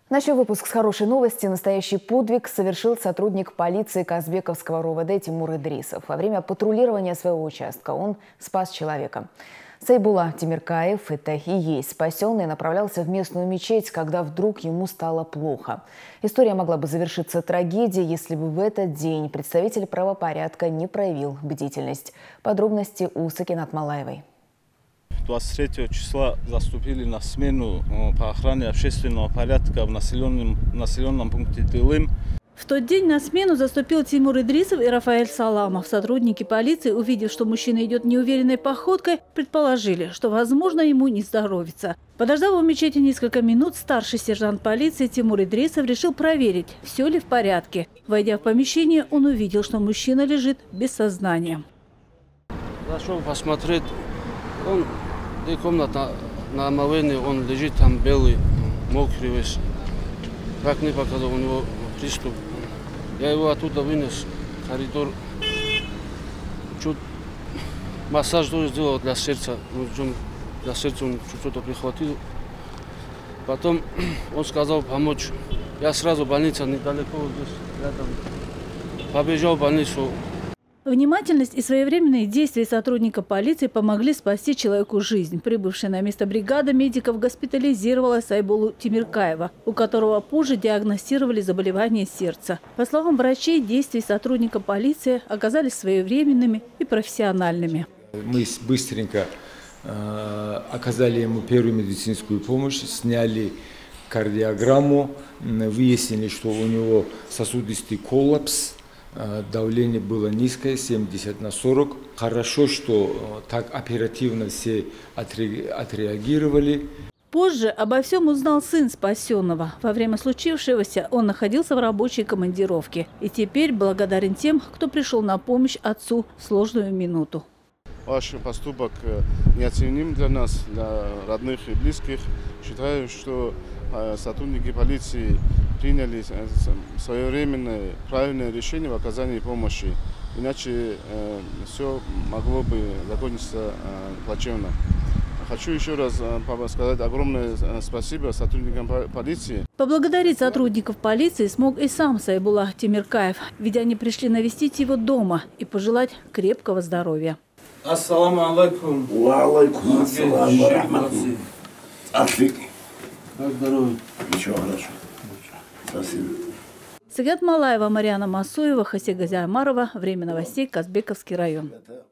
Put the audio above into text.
Начал выпуск с хорошей новости. Настоящий подвиг совершил сотрудник полиции Казбековского РОВД Тимур Идрисов. Во время патрулирования своего участка он спас человека. Сайбула Тимиркаев, это и есть спасенный, направлялся в местную мечеть, когда вдруг ему стало плохо. История могла бы завершиться трагедией, если бы в этот день представитель правопорядка не проявил бдительность. Подробности у Сакинат Малаевой. 23 числа заступили на смену по охране общественного порядка в населенном пункте Тылым. В тот день на смену заступил Тимур Идрисов и Рафаэль Саламов. Сотрудники полиции, увидев, что мужчина идет неуверенной походкой, предположили, что, возможно, ему не здоровится. Подождав в мечети несколько минут, старший сержант полиции Тимур Идрисов решил проверить, все ли в порядке. Войдя в помещение, он увидел, что мужчина лежит без сознания. Зашел посмотреть, комната на омовении, он лежит там белый, мокрый весь. Как мне показал, у него приступ. Я его оттуда вынес в коридор. Чуть массаж тоже сделал для сердца. Для сердца он что-то прихватил. Потом он сказал помочь. Я сразу в больницу, недалеко здесь, рядом. Побежал в больницу. Внимательность и своевременные действия сотрудника полиции помогли спасти человеку жизнь. Прибывшая на место бригада медиков госпитализировала Сайбулу Тимиркаева, у которого позже диагностировали заболевание сердца. По словам врачей, действия сотрудника полиции оказались своевременными и профессиональными. Мы быстренько оказали ему первую медицинскую помощь, сняли кардиограмму, выяснили, что у него сосудистый коллапс. Давление было низкое, 70/40. Хорошо, что так оперативно все отреагировали. Позже обо всем узнал сын спасенного. Во время случившегося он находился в рабочей командировке. И теперь благодарен тем, кто пришел на помощь отцу в сложную минуту. Ваш поступок неоценим для нас, для родных и близких. Считаю, что сотрудники полиции приняли своевременное правильное решение в оказании помощи. Иначе все могло бы закончиться плачевно. Хочу еще раз сказать огромное спасибо сотрудникам полиции. Поблагодарить сотрудников полиции смог и сам Сайбула Тимиркаев, ведь они пришли навестить его дома и пожелать крепкого здоровья. Ассаламу алейкум. Ва алейкум ассалам ва рахматуллах. Как здоровье? Ничего, хорошо. Спасибо. Сакинат Малаева, Мариана Масуева, Хасега Зиамарова. Время новостей. Казбековский район.